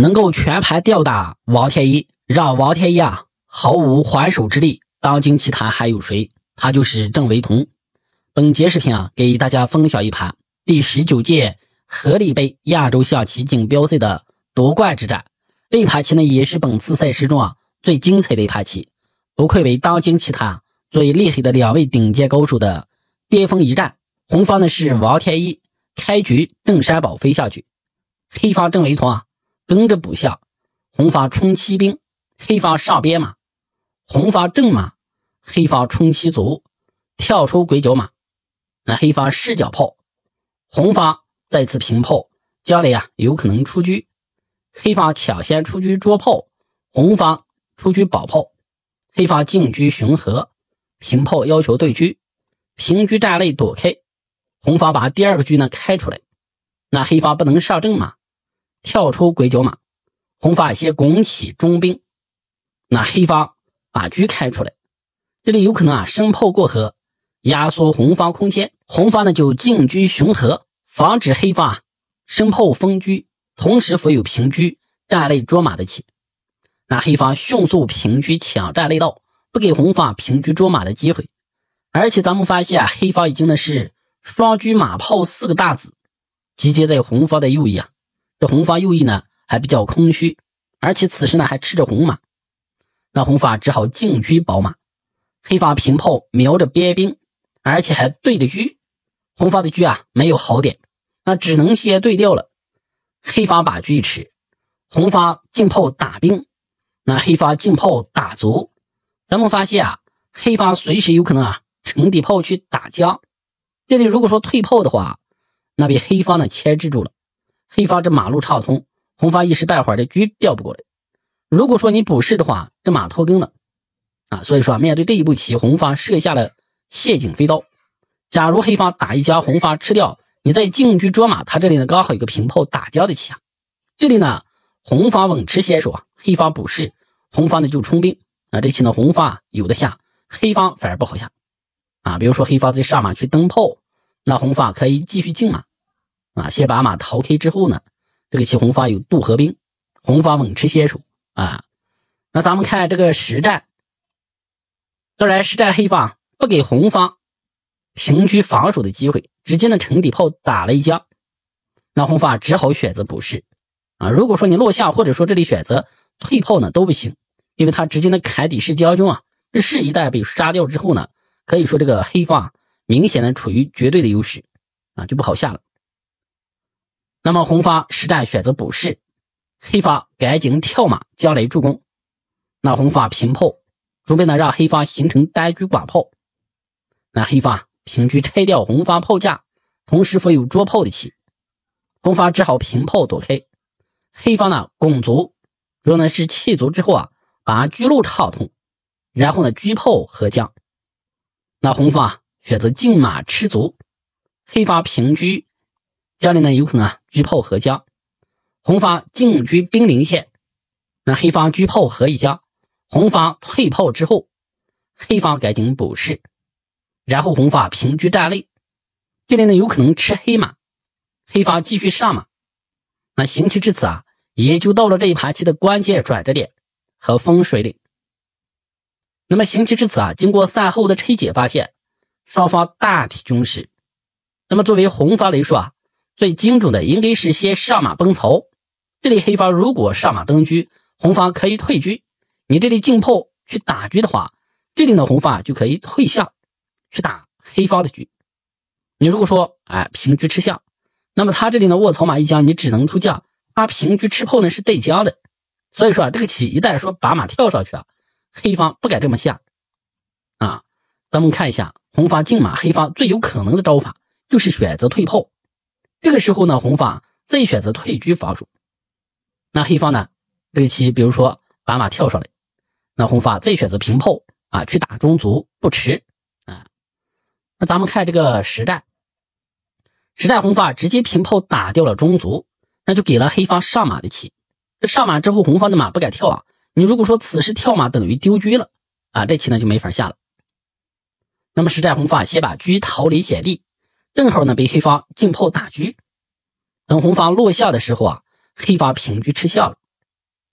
能够全盘吊打王天一，让王天一毫无还手之力。当今棋坛还有谁？他就是郑惟桐。本节视频给大家分享一盘第19届合力杯亚洲象棋锦标赛的夺冠之战。这盘棋呢，也是本次赛事中最精彩的一盘棋，不愧为当今棋坛最厉害的2位顶尖高手的巅峰一战。红方呢是王天一，开局镇山堡飞下去，黑方郑惟桐跟着补下，红方冲七兵，黑方上边马，红方正马，黑方冲七卒，跳出鬼角马，那黑方试角炮，红方再次平炮，将来有可能出车，黑方抢先出车捉炮，红方出车保炮，黑方进车巡河，平炮要求对车，平车站内躲开，红方把第二个车呢开出来，那黑方不能上正马，跳出鬼角马，红方先拱起中兵，那黑方把车开出来，这里有可能升炮过河，压缩红方空间，红方呢就进车巡河，防止黑方升炮封车，同时否有平车站内捉马的棋。那黑方迅速平车抢占内道，不给红方平车捉马的机会。而且咱们发现黑方已经是双车马炮4个大子集结在红方的右翼这红方右翼呢还比较空虚，而且此时呢还吃着红马，那红方只好进车保马，黑方平炮瞄着边兵，而且还对着车，红方的车没有好点，那只能先对掉了。黑方把车一吃，红方进炮打兵，那黑方进炮打卒，咱们发现黑方随时有可能乘底炮去打将，这里如果说退炮的话，那被黑方呢牵制住了，黑方这马路畅通，红方一时半会儿的车调不过来。如果说你补士的话，这马脱根了所以说面对这一步棋，红方设下了陷阱飞刀。假如黑方打一将，红方吃掉，你再进车捉马，他这里呢刚好有个平炮打将的棋这里呢红方稳持先手黑方补士，红方呢就冲兵这棋呢红方有的下，黑方反而不好下比如说黑方再上马去登炮，那红方可以继续进马先把马逃开之后呢，这个棋红方有渡河兵，红方稳持先手那咱们看这个实战，当然实战黑方不给红方平车防守的机会，直接呢乘底炮打了一将，那红方只好选择补士如果说你落下或者说这里选择退炮呢都不行，因为他直接呢砍底士将军这士一旦被杀掉之后呢，可以说这个黑方明显的处于绝对的优势就不好下了。那么红方实战选择补士，黑方赶紧跳马将来助攻，那红方平炮准备呢让黑方形成单车寡炮，那黑方平车拆掉红方炮架，同时否有捉炮的棋，红方只好平炮躲开，黑方呢拱卒，主要呢是弃卒之后把车路畅通，然后呢车炮合将，那红方选择进马吃卒，黑方平车，将来呢有可能车炮合将，红方进车兵临线，那黑方车炮合一将，红方退炮之后，黑方赶紧补士，然后红方平车站内，这里呢有可能吃黑马，黑方继续上马。那行棋至此也就到了这一盘棋的关键转折点和分水岭。那么行棋至此经过赛后的拆解发现，双方大体均势。那么作为红方来说最精准的应该是先上马崩曹，这里黑方如果上马登车，红方可以退车，你这里进炮去打车的话，这里呢红方就可以退象去打黑方的车。你如果说平车吃象，那么他这里呢卧槽马一将，你只能出将，他平车吃炮呢是带将的，所以说这个棋一旦说把马跳上去黑方不敢这么下咱们看一下红方进马，黑方最有可能的招法就是选择退炮，这个时候呢红方再选择退车防守，那黑方呢这个棋比如说把马跳上来，那红方再选择平炮去打中卒不迟那咱们看这个实战红方直接平炮打掉了中卒，那就给了黑方上马的棋，这上马之后红方的马不敢跳你如果说此时跳马等于丢车了这棋呢就没法下了。那么实战红方先把车逃离险地，正好呢被黑方进炮打车，等红方落下的时候黑方平车吃象了，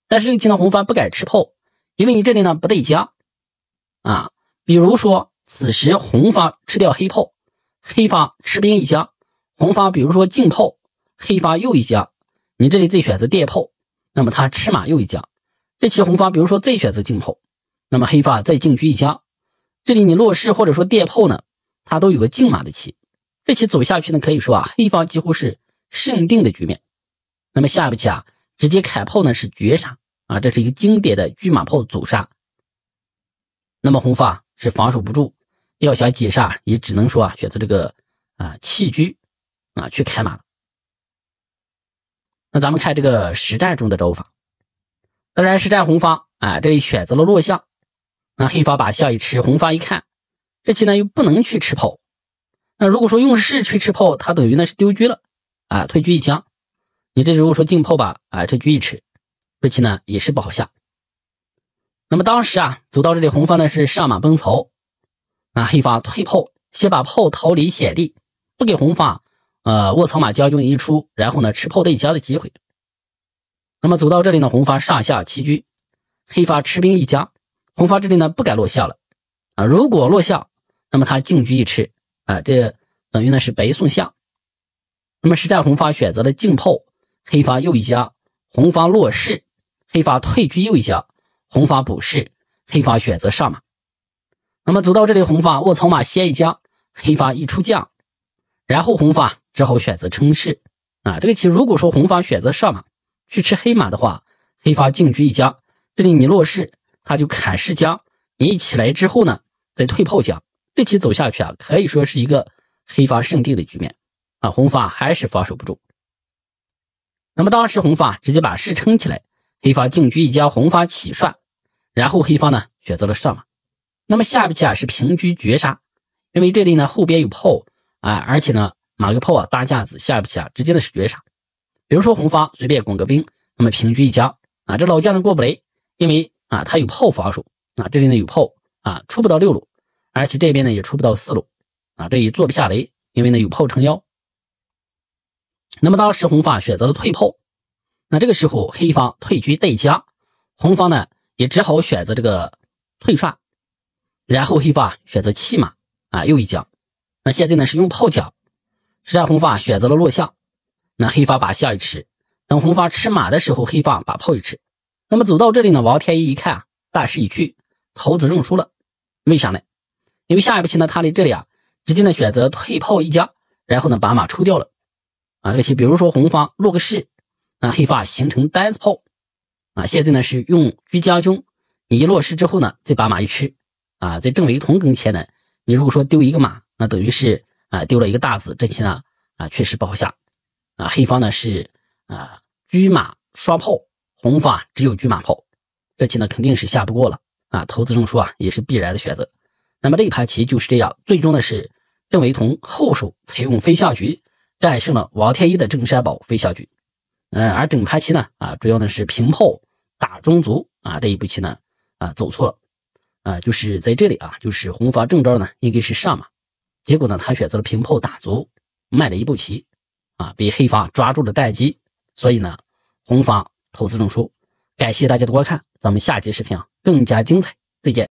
但是这个棋呢，红方不敢吃炮，因为你这里呢不对家啊。比如说此时红方吃掉黑炮，黑方吃兵一家，红方比如说进炮，黑方又一家，你这里再选择电炮，那么他吃马又一家。这棋红方比如说再选择进炮，那么黑方再进车一家，这里你落士或者说电炮呢，它都有个进马的棋。这棋走下去呢，可以说啊，黑方几乎是胜定的局面。那么下一步棋啊，直接砍炮呢是绝杀啊，这是一个经典的车马炮走杀。那么红方是防守不住，要想解杀也只能说啊选择这个弃车啊去开马了。那咱们看这个实战中的招法，当然实战红方这里选择了落象，那黑方把象一吃，红方一看这棋呢又不能去吃炮，那如果说用士去吃炮，它等于呢是丢车了退车一将。你这如果说进炮吧这车一吃，这棋呢也是不好下。那么当时走到这里，红方呢是上马奔曹黑方退炮，先把炮逃离险地，不给红方卧槽马将军一出，然后呢吃炮对将的机会。那么走到这里呢，红方上下齐车，黑方吃兵一家，红方这里呢不敢落象了如果落象，那么他进车一吃这等于呢是白送象。那么实战红方选择了进炮，黑方又一家，红方落士，黑方退车又一家，红方补士，黑方选择上马。那么走到这里，红方卧槽马先一家，黑方一出将，然后红方只好选择称士这个棋如果说红方选择上马去吃黑马的话，黑方进车一家，这里你落士，他就砍士将，你一起来之后呢再退炮将，这棋走下去可以说是一个黑方胜定的局面红方还是防守不住。那么当时红方直接把士撑起来，黑方进车一家，红方起帅，然后黑方呢选择了上马。那么下一步棋是平车绝杀，因为这里呢后边有炮而且呢马个炮搭架子，下一步棋直接的是绝杀。比如说红方随便拱个兵，那么平车一家这老将呢过不来，因为他有炮防守这里呢有炮出不到6路，而且这边呢也出不到4路这也坐不下来，因为呢有炮撑腰。那么当时红方选择了退炮，那这个时候黑方退车带家，红方呢也只好选择这个退帅，然后黑方选择弃马又一将。那现在呢是用炮将，实战红方选择了落象，那黑方把象一吃，等红方吃马的时候，黑方把炮一吃。那么走到这里呢，王天一一看大势已去，桃子认输了。为啥呢？因为下一步棋呢他在这里直接呢选择退炮一家，然后呢把马抽掉了这个棋比如说红方落个士，黑方形成单子炮现在呢是用车将军，你一落士之后呢再把马一吃在郑雷同跟前呢，你如果说丢一个马，那等于是丢了一个大子，这棋呢确实不好下黑方呢是车马双炮，红方只有车马炮，这棋呢肯定是下不过了投资认输也是必然的选择。那么这一盘棋就是这样，最终呢是郑惟桐后手采用飞象局战胜了王天一的镇山堡飞象局而整盘棋呢主要呢是平炮打中卒这一步棋呢走错了就是在这里就是红方正招呢应该是上马，结果呢他选择了平炮打卒，卖了一步棋被黑方抓住了战机，所以呢红方投资认输。感谢大家的观看，咱们下期视频更加精彩，再见。